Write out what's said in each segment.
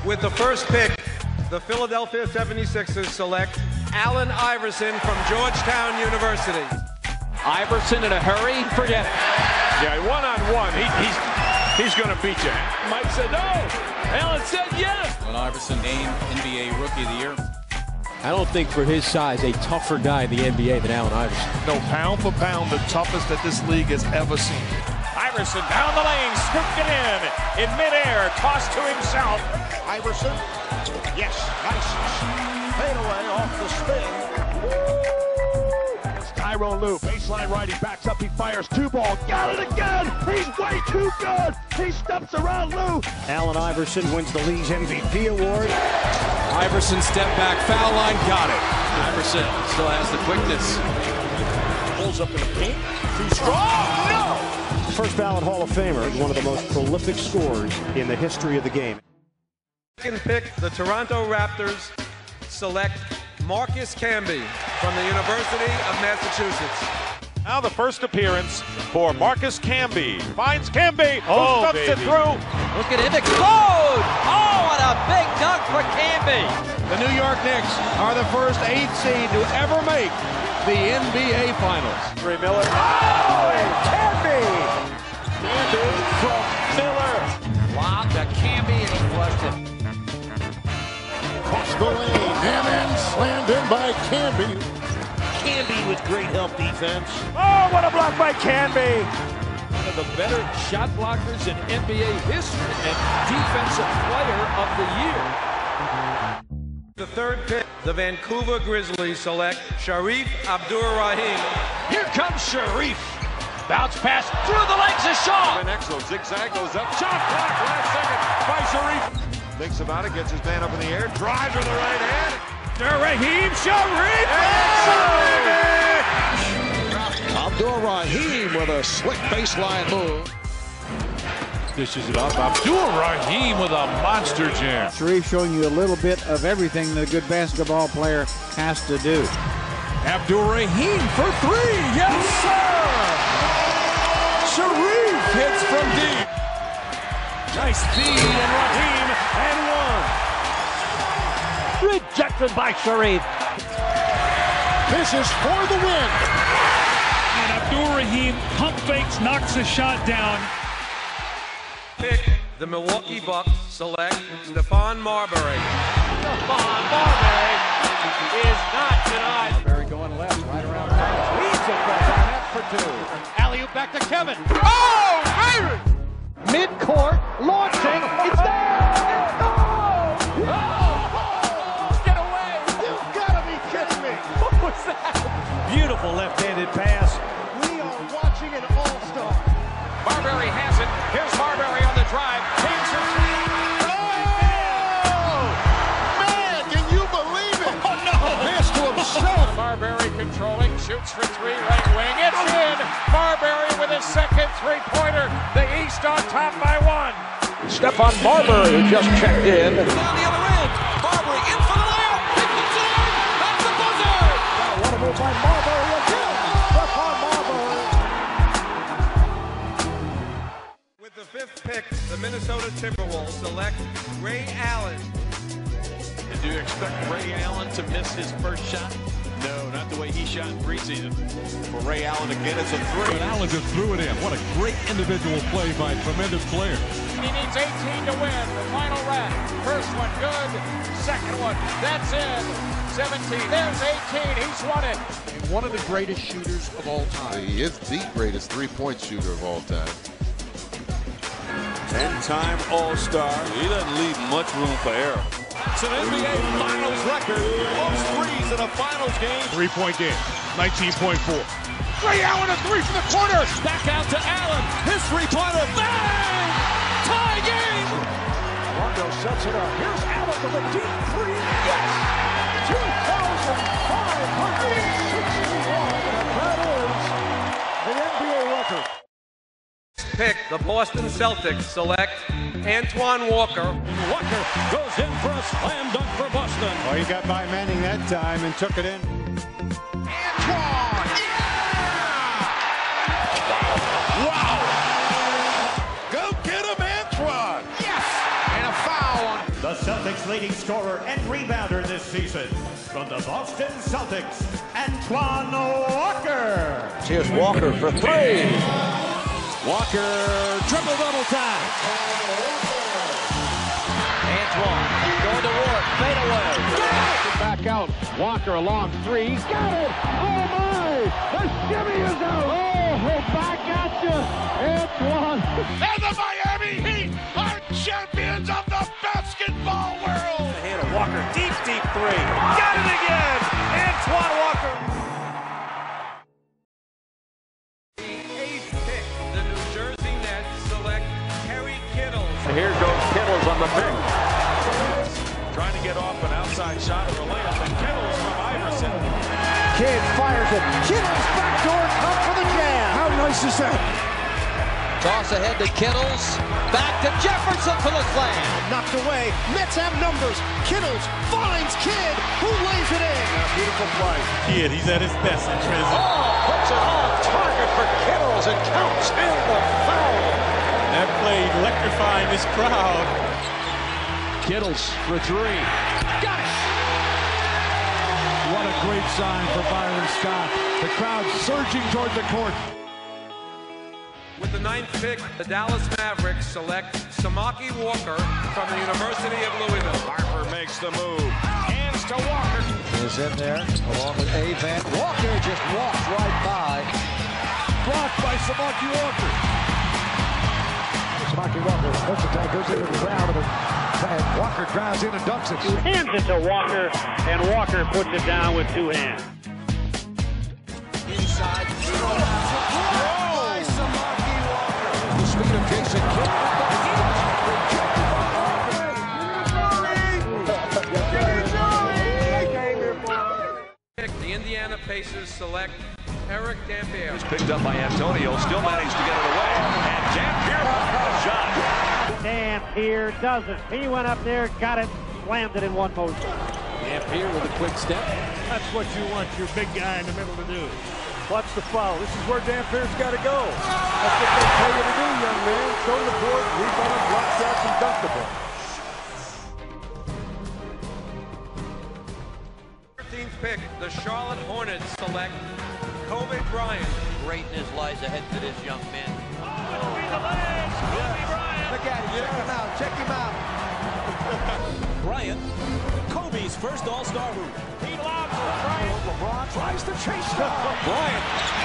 With the first pick, the Philadelphia 76ers select Allen Iverson from Georgetown University. Iverson in a hurry, forget it. Yeah, one-on-one, he's going to beat you. Mike said no. Allen said yes. Allen Iverson named NBA Rookie of the Year. I don't think for his size a tougher guy in the NBA than Allen Iverson. No, pound for pound, the toughest that this league has ever seen. Iverson down the lane, scooped it in midair, tossed to himself. Iverson, yes, nice fade away off the spin. It's Tyronn Lue, baseline right, he backs up, he fires, two ball, got it again, he's way too good, he steps around Lue. Allen Iverson wins the league's MVP award. Iverson step back, foul line, got it. Iverson still has the quickness. Pulls up in the paint, too strong, no! First ballot Hall of Famer, one of the most prolific scorers in the history of the game. Second pick, the Toronto Raptors select Marcus Camby from the University of Massachusetts. Now the first appearance for Marcus Camby. Finds Camby, Oh, it through. Look at him explode! Oh, what a big dunk for Camby! The New York Knicks are the first 8 seed to ever make the NBA Finals. Ray Miller. Oh, and Camby! Camby from Miller. Lob to Camby and he flushed it. Across the lane, and then slammed in by Camby. Camby with great help defense. Oh, what a block by Camby! One of the better shot blockers in NBA history and defensive player of the year. The third pick, the Vancouver Grizzlies select Sharif Abdur-Rahim. Here comes Sharif. Bounce pass through the legs of Shaw. Exo zigzag goes up. Shot clock last second by Sharif. Thinks about it, gets his man up in the air, drives with the right hand. Raheem Sharif! Abdur-Rahim with a slick baseline move. Dishes it up. Abdur-Rahim with a monster jam. Sharif showing you a little bit of everything that a good basketball player has to do. Abdur-Rahim for three. Yes, sir. Sharif hits from deep. Nice feed and Raheem and one. Rejected by Sharif. This is for the win. And Abdur-Rahim pump fakes, knocks a shot down. Pick, the Milwaukee Bucks select Stephon Marbury. Stephon Marbury is not denied. Marbury going left, right around Nash. Leads it from Barnett for two. Alley-oop back to Kevin. Oh, baby! Mid-court, launching, it's there! Oh! Get away! You've got to be kidding me! What was that? Beautiful left-handed pass. We are watching an all-star. Marbury has it. Here's Marbury on the drive. Takes it. Oh! Man, can you believe it? Oh, no! Pass to himself. Marbury controlling, shoots for three, right wing. It's in. Marbury with his second three-pointer. The East on top by one. Stephon Marbury, who just checked in. Down the other end. Marbury in for the layup. Hits the zone. That's the buzzer. What a move by Marbury again. Stephon Marbury. With the fifth pick, the Minnesota Timberwolves select Ray Allen. And do you expect Ray Allen to miss his first shot? No, not the way he shot in preseason. For Ray Allen again, it's a three. But Allen just threw it in. What a great individual play by a tremendous player. He needs 18 to win. The final rack. First one good. Second one. That's in. 17. There's 18. He's won it. One of the greatest shooters of all time. He is the greatest three-point shooter of all time. 10-time All-Star. He doesn't leave much room for error. It's an NBA Finals record. Most threes in a Finals game. 3-point game. 19.4. Ray Allen, a three from the corner. Back out to Allen. His three-pointer. Bang! Tie game. Rondo sets it up. Here's Allen with a deep three. Yes! 2,561. And that is the NBA record. Pick, the Boston Celtics select Antoine Walker. Walker goes in for a slam dunk for Boston. Oh, he got by Manning that time and took it in. Antoine! Yeah! Wow! Go get him, Antoine! Yes! And a foul on The Celtics leading scorer and rebounder this season. From the Boston Celtics, Antoine Walker. Here's Walker for three. Walker, triple-double time. Antoine going to work, fade away. Back out, Walker along three. Got it! Oh my! The shimmy is out! Oh, back at you, Antoine. And the Miami Heat are champions of the basketball world! The hand of Walker, deep three. Got it again! Antoine Walker. The 8th pick, the New Jersey Nets select Harry Kittles. Here goes Kittles on the pick. Trying to get off an outside shot of the layup, and Kittles from Iverson. Kidd fires it. Kittles backdoor cut for the jam. How nice is that? Toss ahead to Kittles. Back to Jefferson for the slam. Knocked away. Mets have numbers. Kittles finds Kidd, who lays it in. Beautiful play. Kidd, he's at his best in transition. Puts it off target for Kittles and counts in the foul. That play electrifying this crowd. Kittles for three. Got it! What a great sign for Byron Scott. The crowd surging toward the court. With the 9th pick, the Dallas Mavericks select Samaki Walker from the University of Louisville. Harper makes the move. Hands to Walker. Is in there along with Van. Walker just walks right by. Blocked by Samaki Walker. Samaki Walker, puts the tank, goes into the crowd, and Walker drives in and dunks it. Hands it to Walker, and Walker puts it down with two hands. Inside. By Samaki Walker. The speed of Jason Kidd. The Indiana Pacers select Eric Dampier. It's picked up by Antonio, still managed to get it away, and Dampier with a shot. Dampier does it. He went up there, got it, slammed it in one motion. Dampier with a quick step. That's what you want your big guy in the middle to do. Watch the foul. This is where Dampier's got to go. That's what they tell you to do, young man. Go to the board, rebound, block shots, and dunk the ball. 13th pick, the Charlotte Hornets select Kobe Bryant. Greatness lies ahead for this young man. Look at him. Check him out. Check him out. Bryant, Kobe's first All-Star move. He lobs it. Bryant. LeBron tries to chase down. Bryant.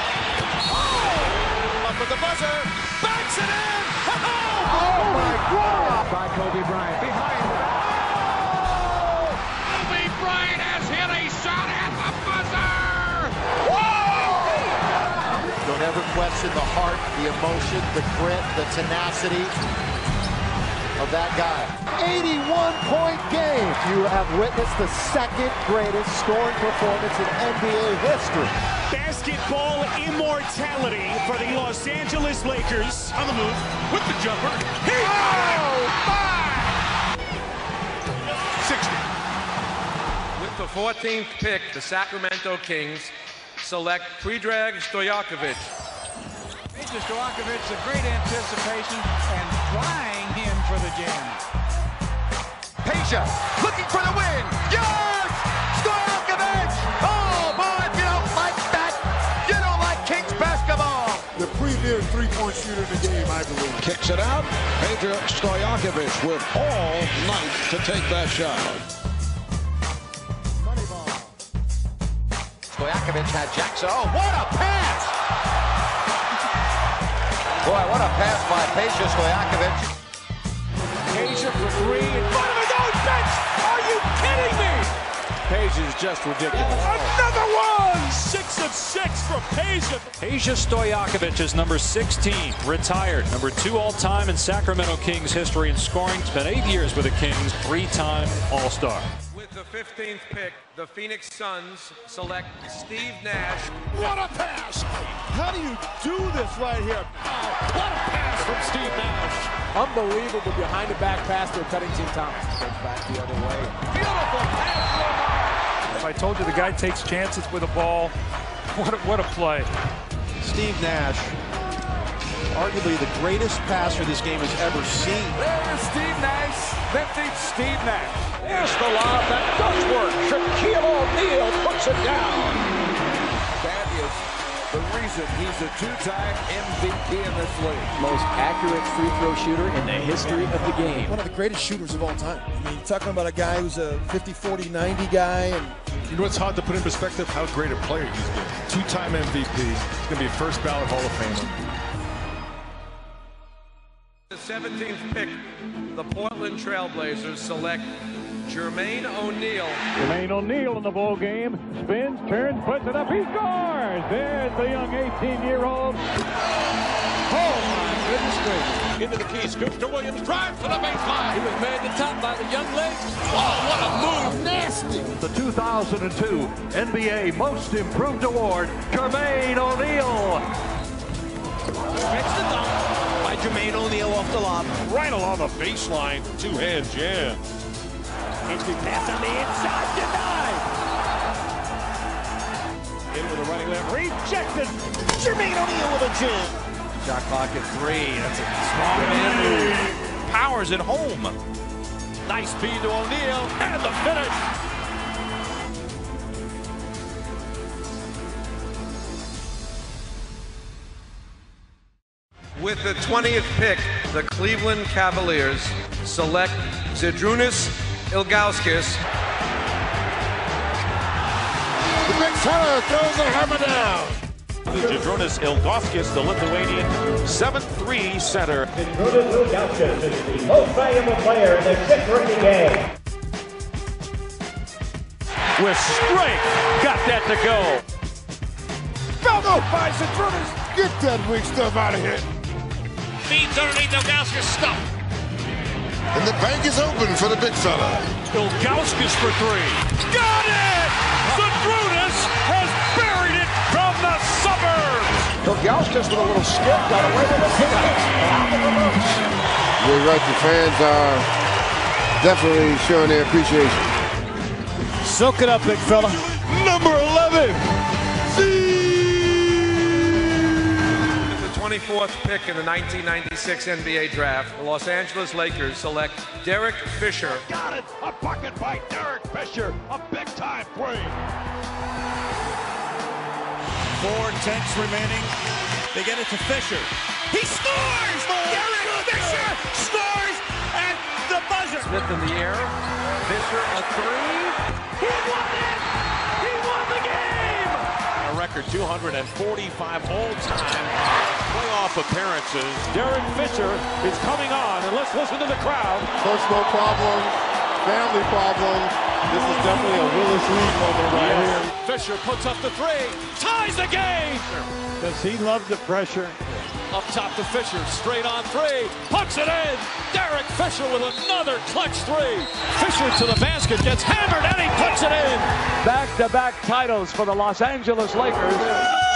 Oh! Up with the buzzer. Backs it in. Oh my God! By Kobe Bryant. Behind the back. Kobe Bryant has hit a shot at the buzzer. Don't ever question the heart, the emotion, the grit, the tenacity of that guy. 81-point game. You have witnessed the second greatest scoring performance in NBA history. Basketball immortality for the Los Angeles Lakers. On the move with the jumper. Oh, 60. With the 14th pick, the Sacramento Kings select Predrag Stojakovic. Mr. Stojakovic, a great anticipation and trying him for the jam. Peja looking for the win. Yes! Stojakovic! Oh, boy, if you don't like that, you don't like Kings basketball. The premier three-point shooter in the game, I believe. Kicks it out. Peja Stojakovic with all night to take that shot. Stojakovic had Jackson. Oh, what a pass! Boy, what a pass by Peja Stojakovic. Peja for three in front of his own bench. Are you kidding me? Peja is just ridiculous. Another one! 6 of 6 for Peja. Peja Stojakovic is number 16, retired. Number 2 all-time in Sacramento Kings history in scoring. Spent 8 years with the Kings, 3-time All-Star. With the 15th pick, the Phoenix Suns select Steve Nash. What a pass! How do you do this right here? What a pass from Steve Nash! Unbelievable behind-the-back pass to Cuttington Thomas. Goes back the other way. Beautiful pass! If I told you the guy takes chances with a ball, what a play. Steve Nash arguably the greatest passer this game has ever seen. There's Steve Nash, vintage Steve Nash. There's the lob that does work. Shaquille O'Neal puts it down. That is the reason he's a two-time MVP in this league. Most accurate free throw shooter in the history of the game. One of the greatest shooters of all time. I mean, talking about a guy who's a 50, 40, 90 guy. And you know what's hard to put in perspective? How great a player he's been. Two-time MVP. He's going to be a first ballot Hall of Famer. The 17th pick, the Portland Trailblazers select Jermaine O'Neal. Jermaine O'Neal in the ball game. Spins, turns, puts it up. He scores! There's the young 18-year-old. Oh, my goodness gracious. Into the key. Scoops to Williams. Drives to the baseline. He was made the top by the young lady. Oh, what a move. Nasty. The 2002 NBA Most Improved Award, Jermaine O'Neal. Makes the dunk by Jermaine O'Neal off the lob. Right along the baseline. Two-hand jam. Entry pass on the inside, denied. In with a running left, rejected. Jermaine O'Neal with a jam. Shot clock at 3. That's a strong man move. Powers at home. Nice speed to O'Neal, and the finish. With the 20th pick, the Cleveland Cavaliers select Zydrunas Ilgauskas. The big fella throws the hammer down. Zydrunas Ilgauskas, the Lithuanian 7'3" center. Zydrunas Ilgauskas is the most valuable player in the 6th rookie game. With strength, got that to go. Falco by Zydrunas. Get that weak stuff out of here. Feeds underneath Ilgauskas, stuff. And the bank is open for the big fella. Ilgauskas for 3. Got it! Zydrunas has buried it from the suburbs. Ilgauskas with a little skip, got away with it. You're right, the fans are definitely showing their appreciation. Soak it up, big fella. Number 11. 24th pick in the 1996 NBA draft, the Los Angeles Lakers select Derek Fisher. Got it! A bucket by Derek Fisher. A big-time three. 4:10 remaining. They get it to Fisher. He scores! Derek Fisher scores at the buzzer. Smith in the air. Fisher a 3. He won it! He won the game! A record 245 all-time playoff appearances. Derek Fisher is coming on, and let's listen to the crowd. Personal problems, family problems. This is definitely a Willis Reed moment right here. Fisher puts up the 3, ties the game. Does he love the pressure? Up top to Fisher, straight on 3, puts it in. Derek Fisher with another clutch 3. Fisher to the basket, gets hammered, and he puts it in. Back-to-back titles for the Los Angeles Lakers.